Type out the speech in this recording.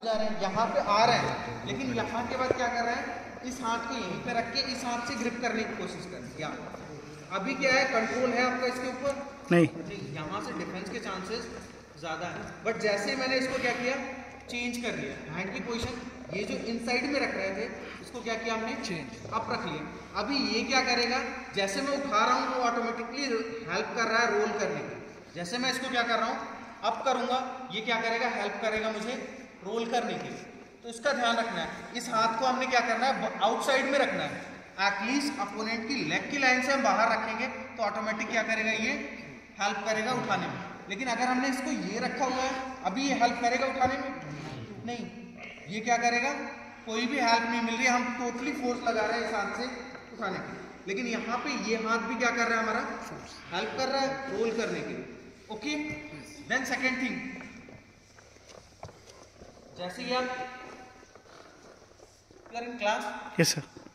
जा रहे हैं, यहाँ पे आ रहे हैं, लेकिन यहाँ के बाद क्या कर रहे हैं, इस हाथ को यहीं पे रख के इस हाथ से ग्रिप करने की कोशिश कर रहे हैं। अभी क्या है, कंट्रोल है आपका इसके ऊपर नहीं, यहाँ से डिफेंस के चांसेस ज़्यादा है। बट जैसे ही मैंने इसको क्या किया, चेंज कर लिया हैंड की पोजीशन, ये जो इनसाइड में रख रहे थे इसको क्या किया हमने, चेंज अप रख लिया। अभी ये क्या करेगा, जैसे मैं उठा रहा हूँ वो ऑटोमेटिकली हेल्प कर रहा है रोल करने की। जैसे मैं इसको क्या कर रहा हूँ, अप करूंगा, ये क्या करेगा, हेल्प करेगा मुझे रोल करने के लिए। तो इसका ध्यान रखना है। इस हाथ को हमने क्या करना है, आउटसाइड में रखना है। एटलीस्ट अपोनेंट की लेग की लाइन से हम बाहर रखेंगे तो ऑटोमेटिक क्या करेगा, ये हेल्प करेगा उठाने में। लेकिन अगर हमने इसको ये रखा हुआ है, अभी ये हेल्प करेगा उठाने में नहीं, ये क्या करेगा, कोई भी हेल्प नहीं मिल रही है, हम टोटली फोर्स लगा रहे हैं इस हाथ से उठाने के। लेकिन यहाँ पे ये हाथ भी क्या कर रहा है, हमारा हेल्प कर रहा है रोल करने के लिए। ओके, देन सेकेंड थिंग, जैसे ही आप इन क्लास, यस सर,